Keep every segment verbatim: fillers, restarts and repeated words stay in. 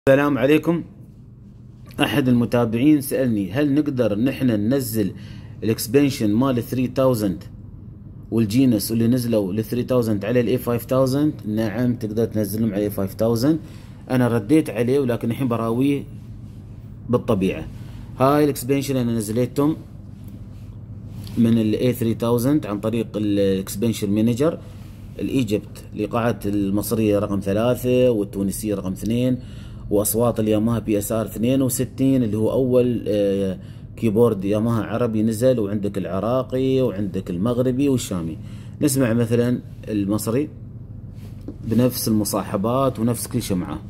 السلام عليكم. احد المتابعين سألني هل نقدر نحن ننزل الاكسبنشن مال ثلاثة آلاف والجينس اللي نزلوا ل ثلاثة آلاف على الاي خمسة آلاف؟ نعم تقدر تنزلهم على الاي خمسة آلاف. انا رديت عليه ولكن الحين براويه بالطبيعة. هاي الاكسبنشن انا نزلتهم من الاي ثلاثة آلاف عن طريق الاكسبنشن مانجر. الايجيبت الايقاعات المصرية رقم ثلاثة والتونسية رقم اثنين واصوات الياماها بي اس ار اثنين وستين اللي هو اول آه كيبورد ياماها عربي نزل، وعندك العراقي وعندك المغربي والشامي. نسمع مثلا المصري بنفس المصاحبات ونفس كل شيء معاه.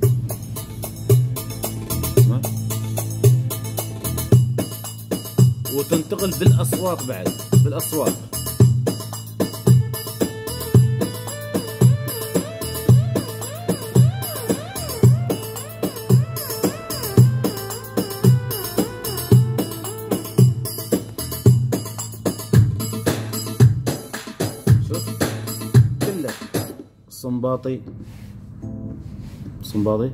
وتنتقل بالاصوات بعد بالاصوات. كله صنباطي صنباطي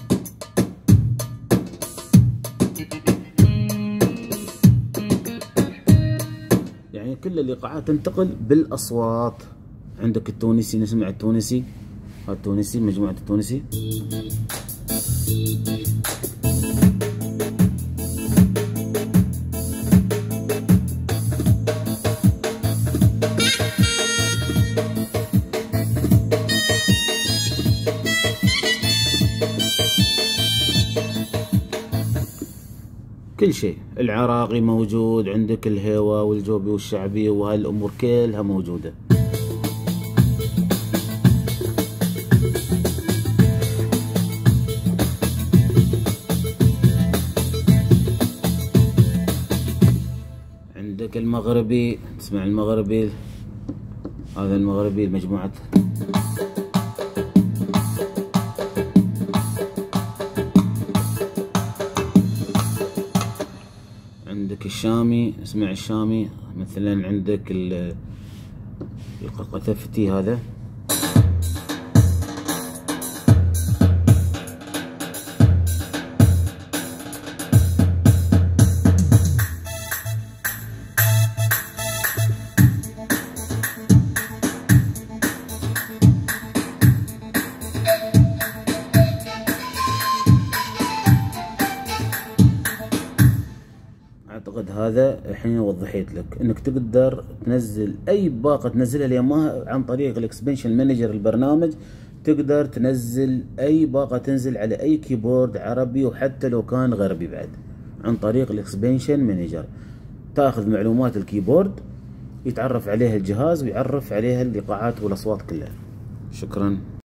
يعني كل الايقاعات تنتقل بالاصوات. عندك التونسي، نسمع التونسي. هذا التونسي، مجموعة التونسي. كل شيء. العراقي موجود، عندك الهوا والجوبي والشعبي وهاي الامور كلها موجودة. عندك المغربي، تسمع المغربي. هذا المغربي المجموعة. عندك الشامي، اسمع الشامي مثلا. عندك القثفتي هذا. اعتقد هذا الحين وضحيت لك انك تقدر تنزل اي باقة تنزلها الياماها عن طريق الاكسبنشن مانجر البرنامج. تقدر تنزل اي باقة تنزل على اي كيبورد عربي وحتى لو كان غربي بعد عن طريق الاكسبنشن مانجر. تاخذ معلومات الكيبورد يتعرف عليها الجهاز ويعرف عليها الايقاعات والاصوات كلها. شكرا.